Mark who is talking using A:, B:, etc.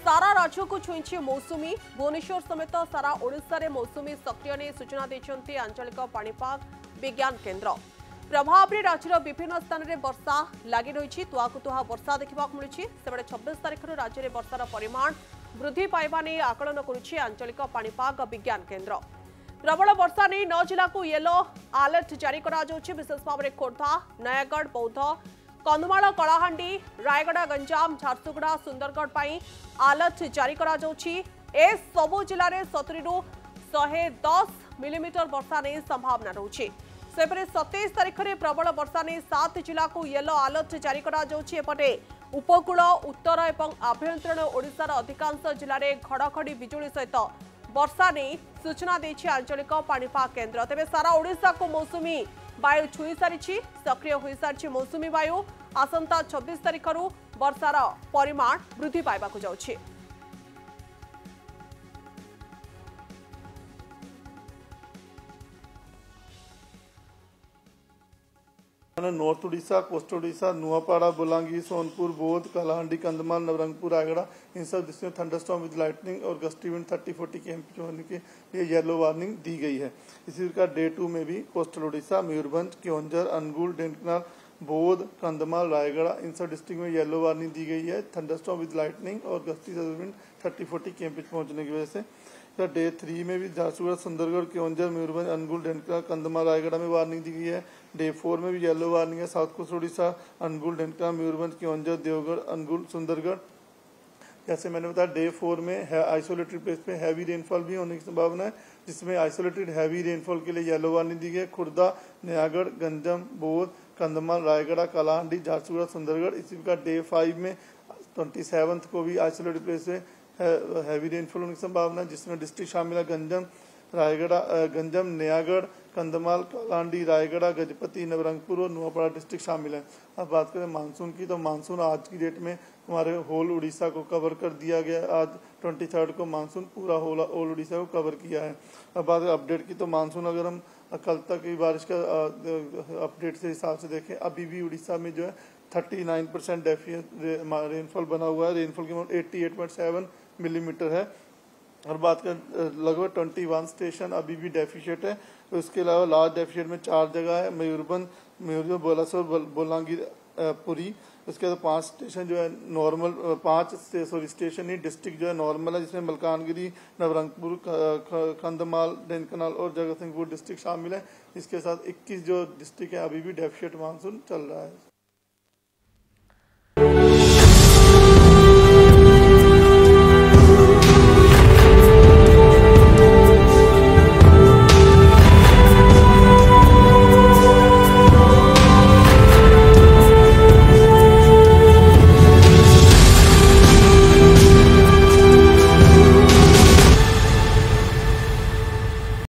A: सारा राज्य को छुई मौसुमी भुवनेश्वर समेत सारा ओडिशा रे मौसुमी सक्रिय नहीं सूचना देते आंचलिक पाणीपाग विज्ञान केन्द्र। प्रभाव में राज्यर विभिन्न स्थान में वर्षा लगी रही तुआकुतुहा वर्षा देखा मिली। सेबड़े 26 तारिख राज्य में वर्षार परिमाण वृद्धि पाइबा नहीं आकलन करुछि आंचलिक पाणीपाग विज्ञान केन्द्र। प्रबल वर्षा नहीं 9 जिला को येलो अलर्ट जारी करा जाउछि। विशेष भाव में खोर्धा, नयागढ़, बौद्ध, कंधमाल, कलाहांडी, रायगड़ा, गंजाम, झारसुगुड़ा, सुंदरगढ़ पर अलर्ट जारी करा जाउछि। ए सबु जिले में 70 रु 110 मिलीमीटर वर्षा नहीं संभावना रहुछि। सेपरे 27 तारिख में प्रबल वर्षा नहीं 7 जिला को येलो अलर्ट जारी करा जाउछि। एपटे उपकूल, उत्तर एवं आभ्यंतरण ओडिशार अधिकांश जिले में घड़घड़ी बिजुली सहित वर्षा नहीं सूचना देछि आंचलिक पाणीपाग केन्द्र। तेबे सारा ओडिशा को मौसुमी वायु छुई सारी सक्रिय हो सारी मौसुमी वायु आसंता 26 तारिख वर्षार परिमाण वृद्धि पाइबाकु जाउछि।
B: नॉर्थ ओडिशा, कोस्ट ओडिशा, नुआपाड़ा, बोलांगीर, सोनपुर, बौद्ध, कलाहांडी, कंधमाल, नवरंगपुर, रायगढ़ इन सब डिस्ट्रिक्ट में थंडरस्टॉर्म विद लाइटनिंग और गस्टी विंड 30-40 km होने के लिए येलो वार्निंग दी गई है। इसी प्रकार डे 2 में भी कोस्टल ओडिशा, मयूरभंज, केओंझर, अनुगुल, ढेंकनाल, बौद्ध, कंधमाल, रायगढ़ इन सब डिस्ट्रिक्ट में येलो वार्निंग दी गई है थंडरस्टॉर्म विद लाइटनिंग और गस्ती विंड 30-40 km पहुंचने की वजह से। डे 3 में भी झारसुगुड़ा, सुंदरगढ़, केओंझर, मयूरभंज, अनुगुल, ढेंकनाल, कंधमाल, रायगढ़ में वार्निंग दी गई है। डे 4 में भी येलो वार्निंग है साउथ कोस्ट ओडिशा, अनुगुल, ढेंकनाल, मयूरभंज, केओंझर, देवगढ़, अनुगुल, सुंदरगढ़। जैसे मैंने बताया डे 4 में आइसोलेटेड प्लेस पे हैवी रेनफॉल भी होने की संभावना है, जिसमें आइसोलेटेड हैवी रेनफॉल के लिए येलो वार्निंग दी गई है। खुर्दा, नयागढ़, गंजम, बौद्ध, कंधमाल, रायगढ़, कलाहांडी, झारसुगुड़ा, सुंदरगढ़। इसी प्रकार डे 5 में 27 को भी आइसोलेटेड प्लेस में हैवी रेनफॉल होने की संभावना है, जिसमें डिस्ट्रिक्ट शामिल है गंजम, रायगढ़, गंजम, नयागढ़, कंधमाल, कलाहांडी, रायगढ़, गजपति, नवरंगपुर और नुआपाड़ा डिस्ट्रिक्ट शामिल है। अब बात करें मानसून की, तो मानसून आज की डेट में हमारे होल उड़ीसा को कवर कर दिया गया। आज 23 को मानसून पूरा होल उड़ीसा को कवर किया है। अब बात अपडेट की, तो मानसून अगर हम कल तक की बारिश का अपडेट से हिसाब से देखें, अभी भी उड़ीसा में जो है 39% रेनफॉल बना हुआ है। रेनफॉल की अमाउंट 88.7 मिलीमीटर है। और बात करें लगभग 21 स्टेशन अभी भी डेफिशिएट है। तो इसके अलावा लार्ज डेफिशिएट में 4 जगह है, मयूरभंज, बालासोर, बोलांगीर, पुरी। उसके बाद 5 स्टेशन जो है नॉर्मल, 5 स्टेशन ही डिस्ट्रिक्ट जो है नॉर्मल है, जिसमें मलकानगिरी, नवरंगपुर, कंधमाल, ढेंकनाल और जगतसिंहपुर डिस्ट्रिक्ट शामिल है। इसके साथ 21 जो डिस्ट्रिक्ट है अभी भी डेफिशिएट मानसून चल रहा है।